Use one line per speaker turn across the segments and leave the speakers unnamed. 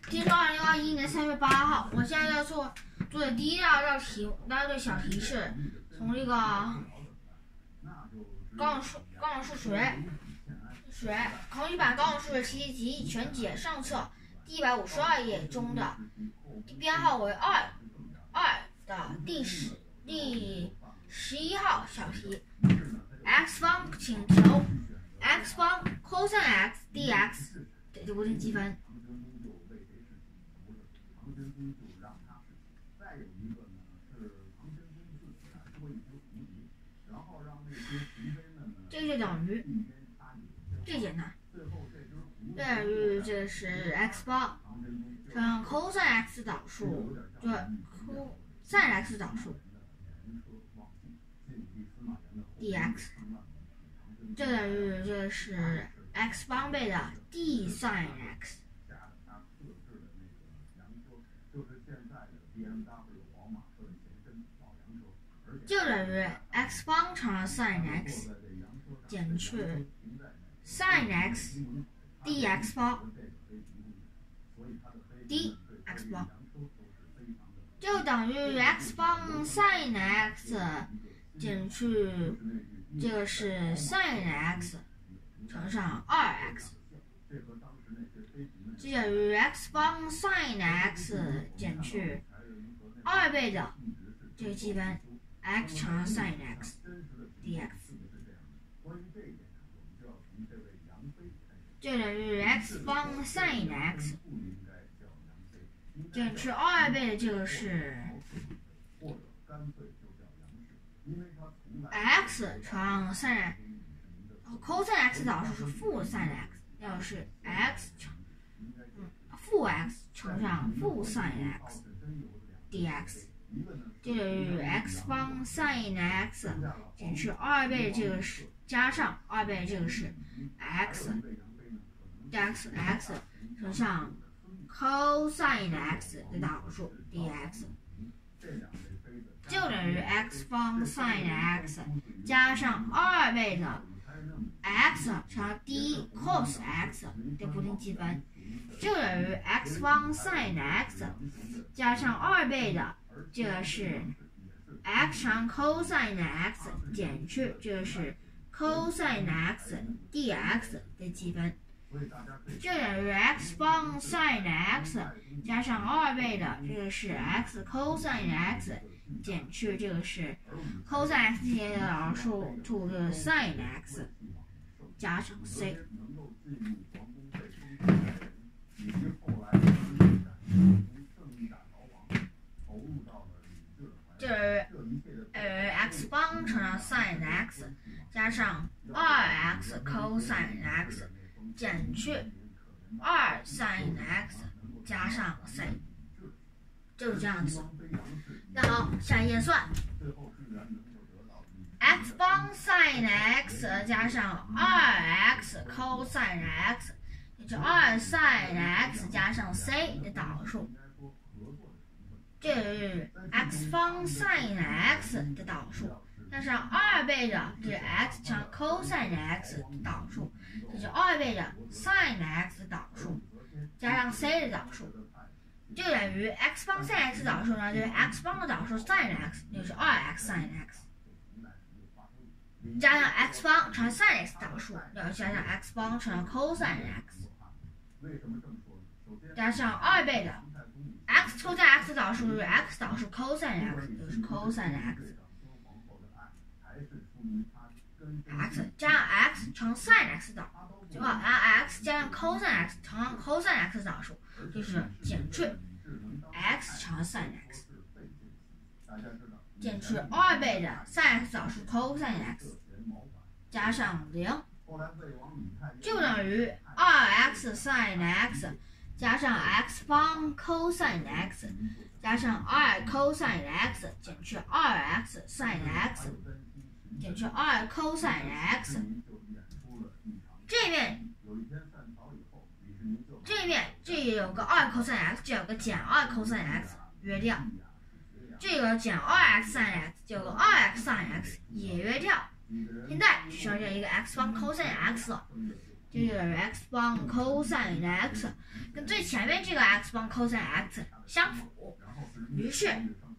今天是2021年3月8号，我现在要做的第一道题，小题是从这个高等数学考语版高等数学习题全解上册第152页中的编号为2的第11号小题。x 方，请求 x 方 cos x dx 的不定积分。这就等于，这简单，这等于这是 x 方乘 cos x 导数，对 cos x 导数 dx， 这等于这是 x 方倍的 d sin x。就等于 x 方乘上 sin x 减去 sin x dx 方 dx 方，就等于 x 方 sin x 减去这个是 sin x 乘上 2x， 就等于 x 方 sin x 减去2倍的这个积分x 乘上 sin x dx， 就等于 x 方 sin x 减去2倍的这个是 x 乘 sin cos x 导数是负 sin x， 要是 x 乘负 x 乘上负 sin x dx， 就等于 x 方 sin x 减去2倍的这个是加上2倍的这个是 x 乘上 cos x 的导数 dx， 就等于 x 方 sin x 加上2倍的 x 乘 d cos x 的不定积分，就等于 x 方 sin x 加上2倍的这个是 x 乘 cos x 减去这个是 cos x dx 的积分，就等于 x 方 sin x 加上2倍的这个是 x cos x 减去这个是 cos x 的导数 to 这个 sin x 加上 c。这是x 方乘上 sin x 加上 2x cos x 减去2 sin x 加上 c， 就是这样子。那好，下一页算 x 方 sin x 加上 2x cos x 也就2 sin x 加上 c 的导数，这是 x 方 sin x 的导数，加上2倍的这是 x 乘 cos x 的导数，这是2倍的 sin x 的导数，加上 c 的导数，就等于 x 方 sin x 导数呢，就是 x 方的导数 sin x， 就是 2x sin x， 加上 x 方乘 sin x 导数，要加上 x 方乘 cos x， 加上2倍的 x cos x 导数就是 x 导数 cos x， 就是 cos x， x 加上 x 乘 sin x 导数，就把 x 加上 cos x 乘上 cos x 导数，就是减去 x 乘 sin x， 减去2倍的 sin x 导数 cos x， 加上0，就等于 2x sin x 加上 x 方 cos x 加上2 cos x 减去 2x sin x 减去2 cos x， 这边这有个2 cos x， 这有个减2 cos x 约掉，这个减 2x sin x， 这有个 2x sin x 也约掉。现在只剩下一个 x 方 cos x 了， 就等于 x 方 cosine x， 跟最前面这个 x 方 cosine x 相符。于是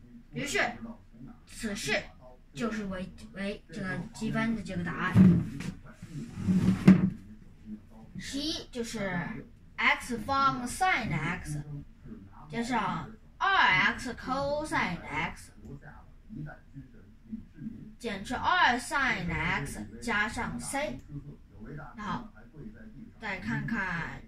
此式就是为这个积分的这个答案。11就是 x 方 sin x 加上2x cosine x 减去2 sin x 加上 c。好，再看看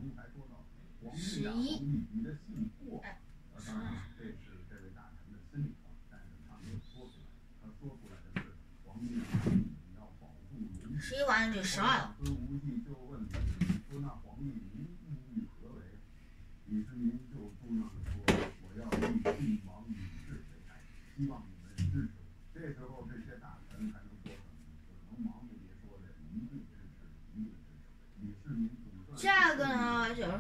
11。11完了就12。下个呢就是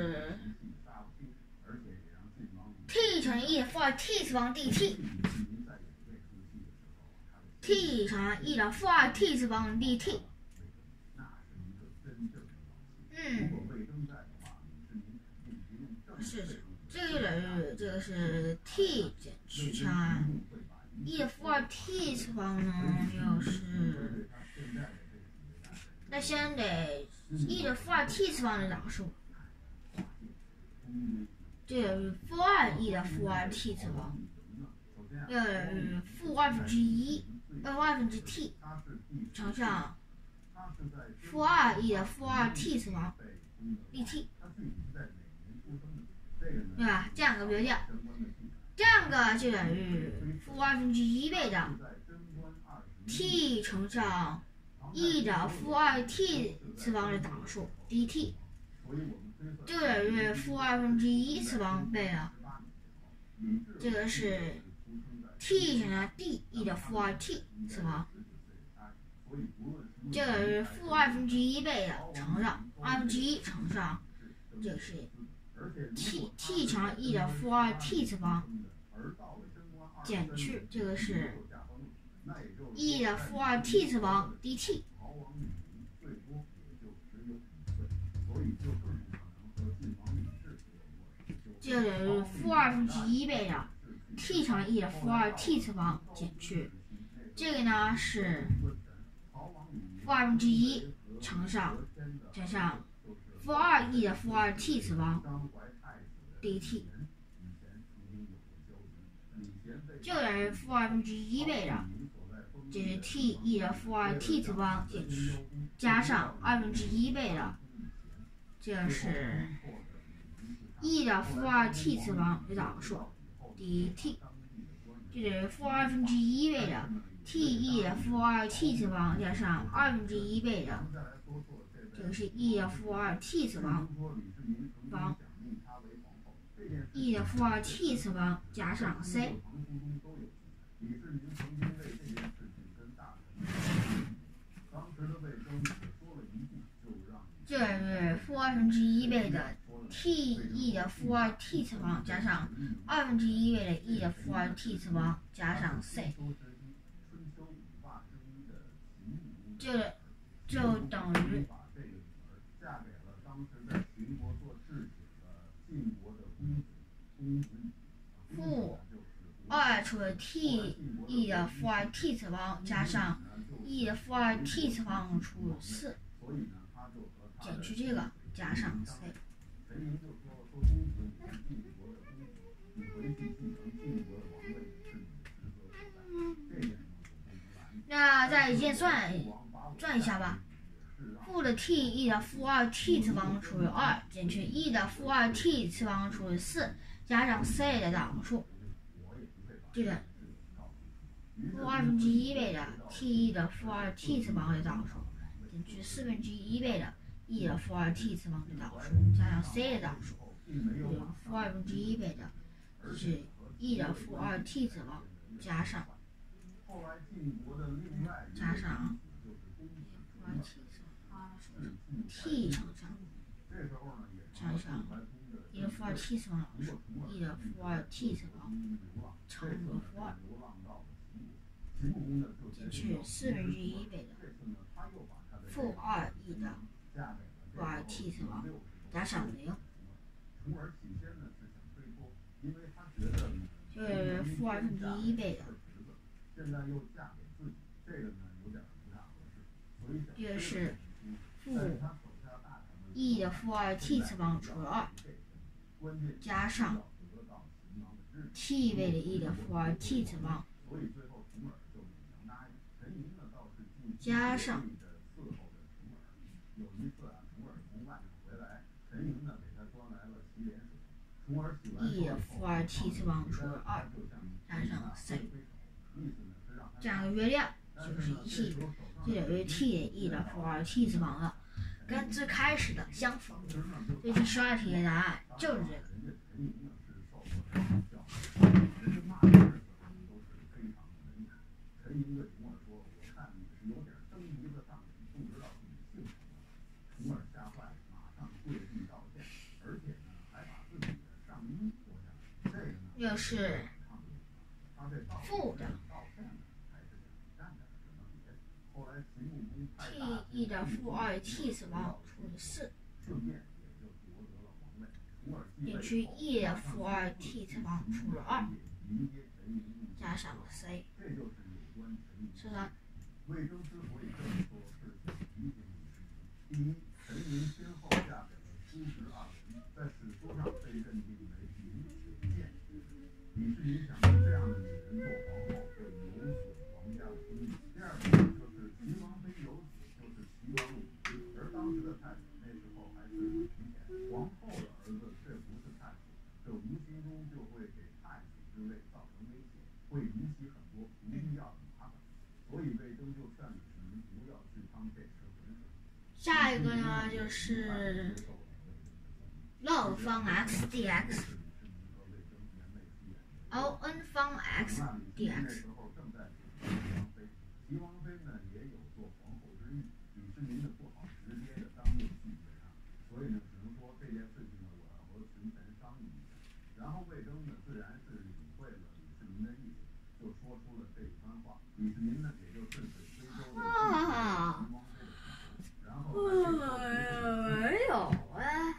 t 乘 e 的负2 t 次方 dt。t 乘 e 的负2 t 次方 dt。是这个等于这个是 t 减去上 e 的负2 t 次方呢，又是那先得 e 的负2 t 次方的导数，这等于负2 e 的负2 t 次方，又等于负1/2 t 乘上负2 e 的负2 t 次方 dt， 对吧？这两个别掉，这两个就等于负1/2倍的 t 乘上 e 的负2 t 次方的导数 dt， 就等于负1/2次方倍的，这个是 t 乘上 d(e 的负2 t 次方，就等于负1/2倍的乘上1/2乘上，这个是 t 乘上 e 的负2 t 次方减去这个是 e 的负2 t 次方 dt， 这个等于负1/2倍的 t 乘 e 的负2 t 次方减去这个呢是负1/2乘上加上负2 e 的负2 t 次方 dt， 就等于负1/2倍的，这是 t e 的负2 t 次方减去加上1/2倍的，这是 e 的负2 t 次方的导数 dt， 就等于负1/2倍的 t e 的负2 t 次方加上1/2倍的，这个是 e 的负2 t 次方方 e 的负2 t 次方加上 c， 这是负1/2倍的 t e 的负2 t 次方加上1/2倍的 e 的负2 t 次方加上 c， 就等于负2除以 t e 的负2 t 次方加上 e 的负2 t 次方除以4，减去这个加上 c。那再一键算一下吧。负的 t e 的负2 t 次方除以2减去 e 的负2 t 次方除以4加上 c 的导数，这个负1/2倍的 t e 的负2 t 次方的导数减去1/4倍的 e 的负2 t 次方的导数加上 c 的导数，负1/2倍的是 e 的负2 t 次方加上负2 t 乘上e 的负2 t 次方导数 e 的负2 t 次方乘以负2减去1/4倍的负2 e 的负二 t 次方加上0，就是负2/1倍的。这个是负 e 的负2 t 次方除以2，加上 t 倍的 e 的负2 t 次方，加上 e 的负2 t 次方除以2，加上 c， 这样的约量就是 t 就等于 t 的 e 的负2 t 次方了，跟最开始的相符。所以第12题的答案就是这个。又是负的 t e 的负2 t 次方除以4，减去 e 的负2 t 次方除以2，加上 c， 是的。下一个呢就是 log 方 x dx， ln 方 x dx。没有啊。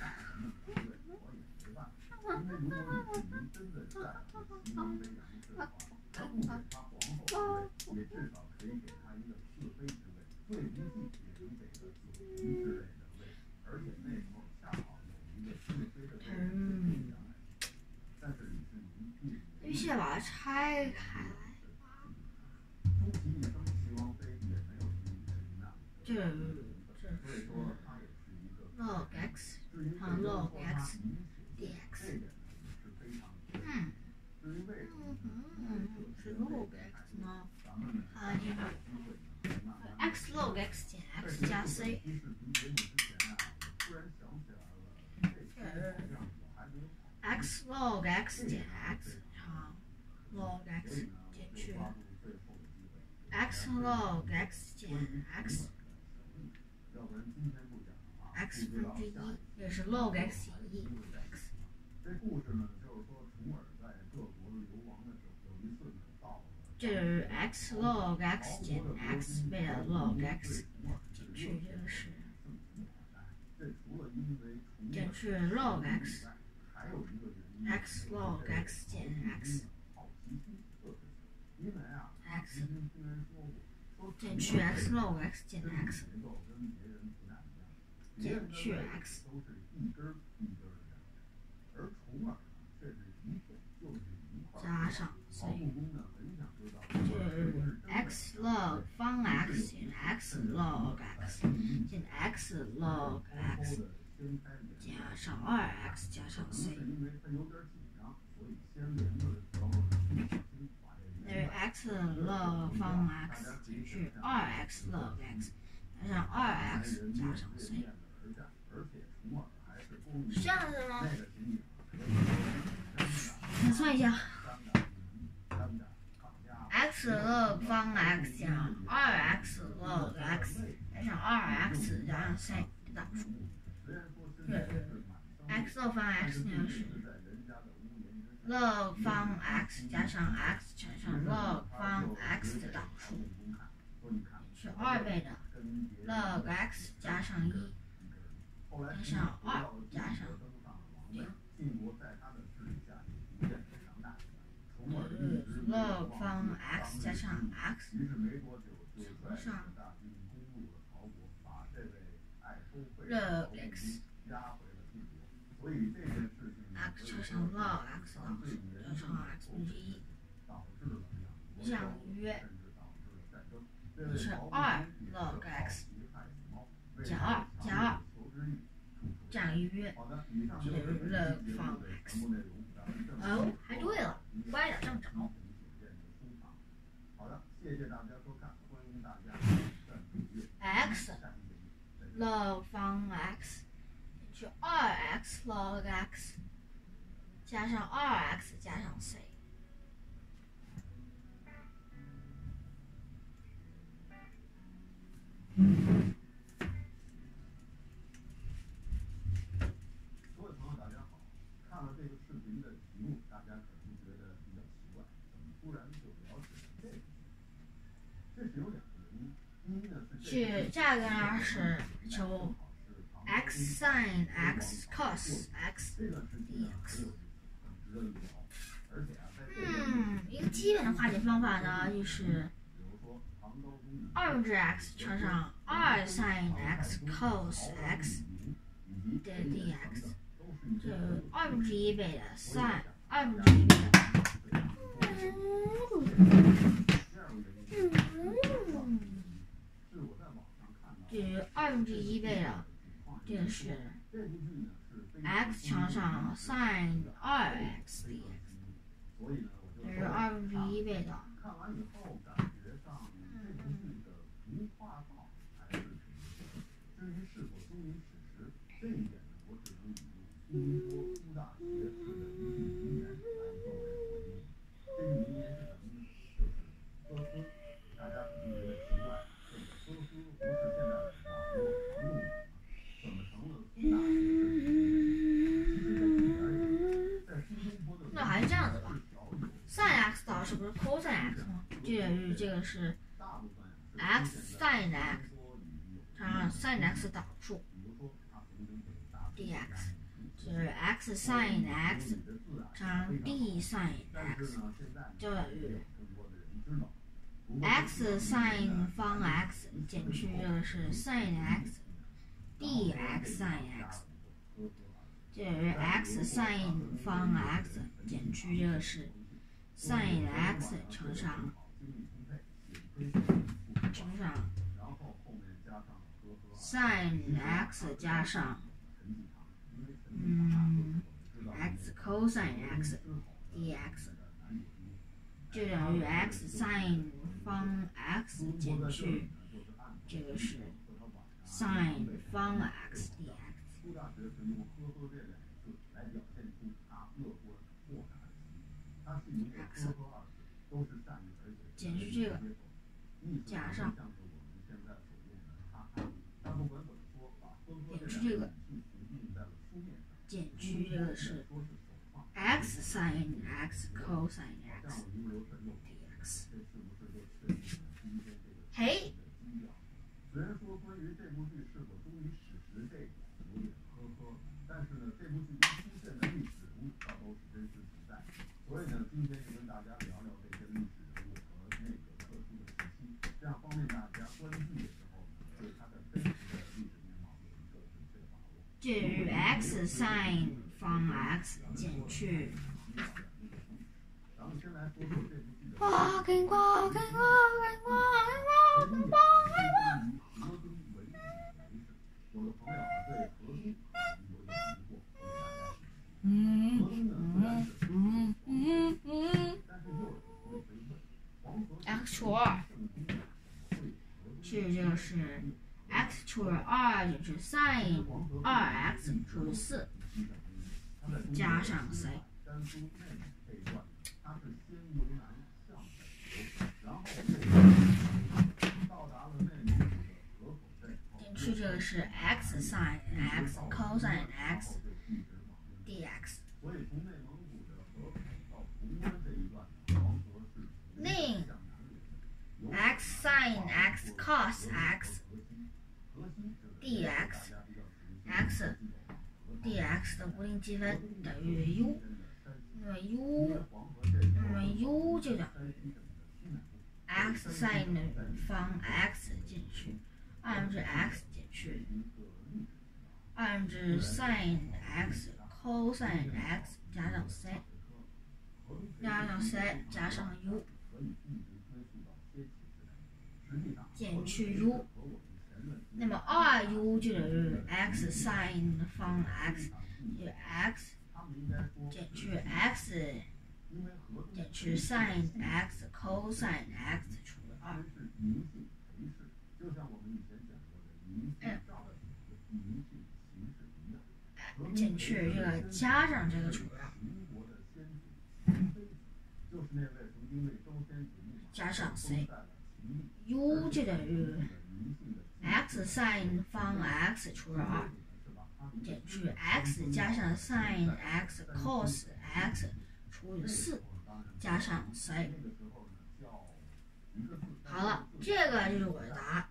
必须得把它拆开来。这是 log x 和 log x dx。是 log x 呢？它就是 x log x 减 x 加 c。x log x 减 x 乘 log x 减去 x log x 减 x x 分之1，也是 log x 减1 x。这就是 x log x 减 x 倍的 log x 减去这个是减去 log x x log x 减 x x 减去 x log x 减 x 减去 x 加上 c， 就是 x log 方 x 减 x log x 减 x log x 加上2x 加上 c， 等于 x log 方 x 减去 2x log x 加上 2x 加上 c， 是这样子吗？再算一下 x log 方 x 加上 2x log x 加上 2x 加上 c 的导数。x log 方 x 就是 log 方 x 加上 x 乘上 log 方 x 的导数，是2倍的 log x 加上1加上2加上6。log 方 x 加上 x 乘上 log x， x 乘上 log x 导数加上 x 分之1，降于是2 log x 减2加2，降于就是 log 方 x。哦，还对了，歪点正着。x log 方 x 是2x log x 加上2x 加上 c。
各位朋友，大家好！看了这个视频的题目，大家可能觉得比较奇怪，怎么突然就了解了这个？这是有2个原因。第一呢
是这个呢是求 x sin x cos x dx。一个基本的化解方法呢，就是2x 乘上2 sin x cos x 的 dx， 就是1/2倍的 sin 1/2倍的。至于1/2倍的，这个是 x 乘上 sin 2x dx， 这是1/2倍的。
看完以后感觉上这部剧的不画报还是挺多。至于是否忠于史实，这一点呢，我只能引用新民多苏大学士的一句名言来作为回应。这句名言是什么呢？就是呵呵。大家可能觉得奇怪，这个呵呵不是现在的网络常用语吗？怎么成了苏大学士的名言？其实在一点而言，在苏东坡的
那还是这样子吧。sin x 导是不是 cos x 吗？这个是 x sin x 乘上 sin x 导数 dx， 就是 x sin x 乘上 d sin x， 就等于 x sin 方 x 减去这个是 sin x dx sin x， 就等于 x sin 方 x 减去这个是sin x 乘上 sin x 加上x cosine x dx， 就等于 x sin 方 x 减去这个是 sin 方 x dx。
苏大学是用呵呵这2个字来表现出他乐观豁达的心。他是一个呵呵二字，都是善意而且
减去这个加上减去这个减去这个是 x sin x cosine x dx。嘿，
虽然说关于这部剧是否忠于史实这一点有点呵呵，但是呢，这部剧中出现的历史人物倒都是真实存在。所以呢，今天就跟大家聊聊这些历史人物和那个特殊的时期，这样方便大家观剧的时候对它的真实的历史面貌有一个准确的把握。
至于 x sin 方 x 减去。
咱们先来说说这部剧的。有的朋友对河东有点疑惑，我给大家解释。但是又有朋友会问，黄河
x 除2，是这个是 x 除以2减去 sin 2x 除以4加上 c。
甘肃内蒙这一段，它是先由南向北流，然后到达了内蒙古的河口镇。
减去这个是 x sin x cosine x dx。
所以从内蒙古的河口到潼关这一段，黄河是
另 x sin x cos x x 的固定积分等于 u， 那么 u 就等于 x sin 方 x 减去2x 减去2sin x cosine x 加上 c 加上 u 减去 u， 那么 2u 就等于 x sin 方 x 就 x 减去 x 减去 sin x cosine x 除以2。减去这个加上这个除以2，加上 c，u 就等于 x sin 方 x 除以2，减去 x 加上 sin x cos x 除以4，加上 c。好了，这个就是我的答案。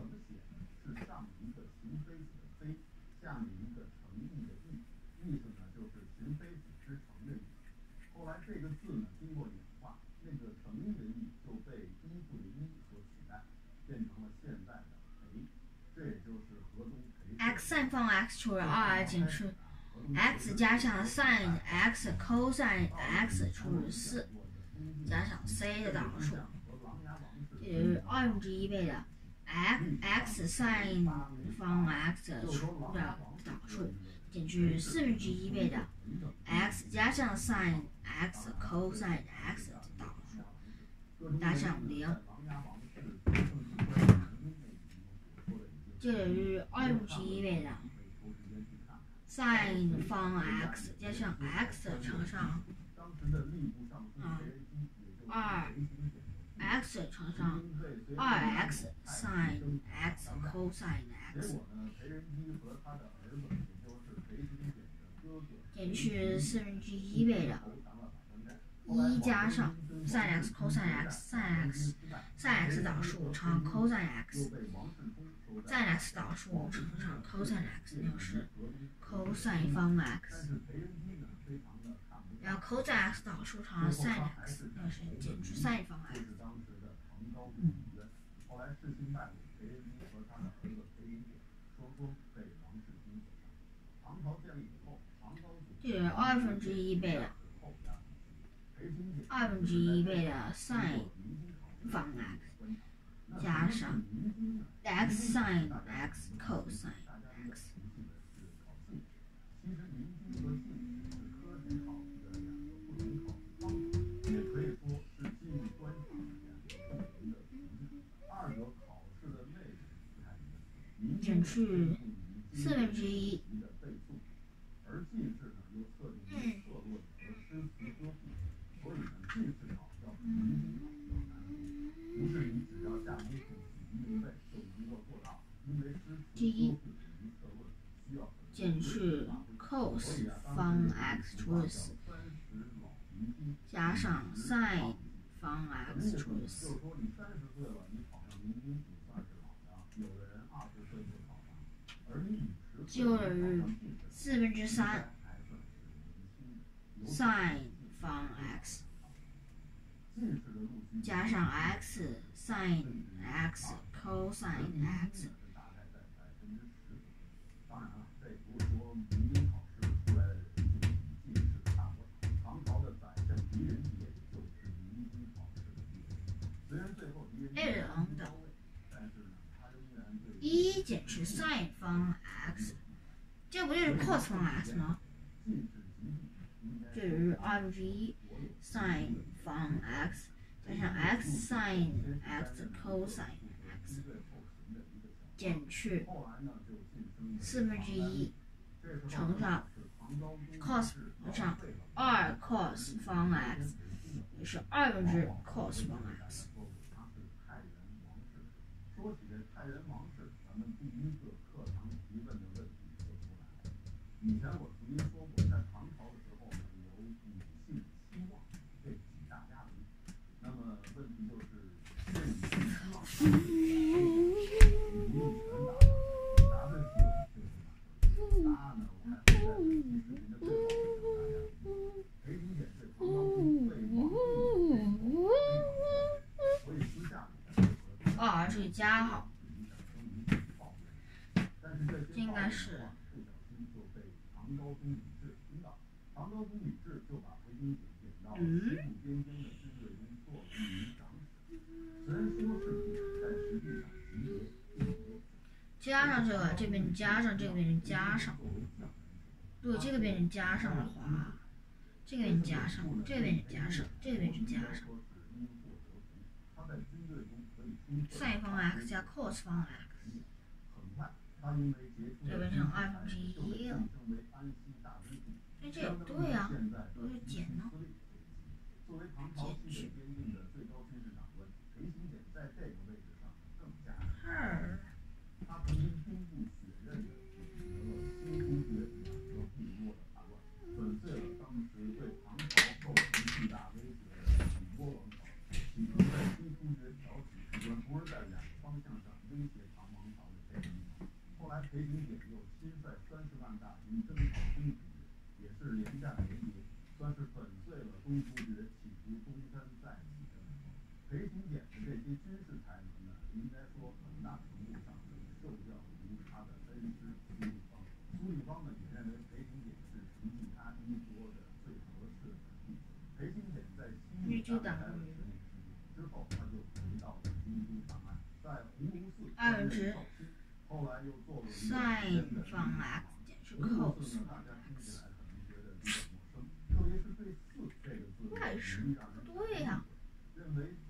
这个字呢，经过演化，那个成音的意就被依附的一所取代，变成了现在的陪，这也就是河东陪。
x sin 方 x 除以2减去 x 加上 sin x cosine x 除以4，加上 c 的导数，这就是1/2倍的 x sin 方 x 除的导数，减去1/4倍的 x 加上 sin x cosine x 的导数，加上0，这等于1/2倍的 sin 方 x 加上 x 乘上2x 乘上 2x sin x cosine x， 减去1/4倍的1加上 sin x cosine x sin x 导数乘 cosine x sin x 导数乘上 cosine x 就是 cosine 方 x， 然后 cosine x 导数乘上 sin x 就是减去 sin 方 x。
后来世新败露，裴仁基和他的儿子裴林典双双被王世充所杀。唐朝建立以后，唐高祖
这是1/2倍的2/2倍的 sin 方 x 加上 x sin x cosine x。
其实明经和晋是科举考试的两个不同考试方法，也可以说是进入官场的两个不同的途径。二者考试的内容不太一样，
减去1/4，
而进士呢又侧重于策论和诗词歌赋，所以呢进士考要比明经考要难得，不是你只要下功夫死记硬背就能够做到，因为诗词歌赋与策论需要
减去 cos 方 x 除以4，加上 sin 方 x 除以4。
就说你30岁了，你考上明经也算是老的，有的人20岁就考上，而你50岁
就等于3sin 方 x 加上 x sin x cosine x。
当然了，这不是说明经考试出来的人就与进士差不多。唐朝的宰相狄仁杰就是明经考试的第一人。虽然最后狄仁杰
等
但是呢，他仍然对
1减去 sin 方 x， 这不就是 cos 方 x 吗？这是1/2 sin 方 x 加上 x sin x cosine x， 减去1/4乘上 cos 乘上2 cos 方 x， 也是2/cos 方 x。
说起这太原王氏，咱们第一个课堂提问的问题就出来了。以前我曾经说过，在唐朝的时候呢，有女性希望这几大家族。那么问题就是，这女性希望你用拳打答对题就是答案呢，我还会在
好，这应该是。
唐高宗李治听到，唐高宗李治就把裴行俭点到西部边疆的军队中作为一名长史。虽然说是点，但实际上级别并非。
加上这个，这边加上，这边加上。如果这个边加上的话，这个边加上，这边加上，这边加上。sin 方 x 加 cos 方 x， 这变成1/1了。哎，这也对呀，都是减呢，减去。2。
他曾经兵不血刃地取得了新突厥两个部落的叛乱，粉碎了当时对唐朝构成巨大威胁的吐蕃王朝，企图在新突厥挑起事端，从而在两个方向上威胁唐王朝的建立。后来裴行俭又亲率30万大军征讨东突厥，也是连战连捷，算是粉碎了东突厥企图东山再起的念头。裴行俭的这些军事才能呢，应该说很大程度上受教于他的恩师苏立方。苏立方呢也认为裴行俭是承继他衣钵的最合适的弟子。裴行俭在西域待了10年之后，他就回到了京都长安，在鸿胪寺担任少卿，后来又做了
sin 方 x 减去 cos 方 x，
特别是对4这个字，
应该是不对呀。
认为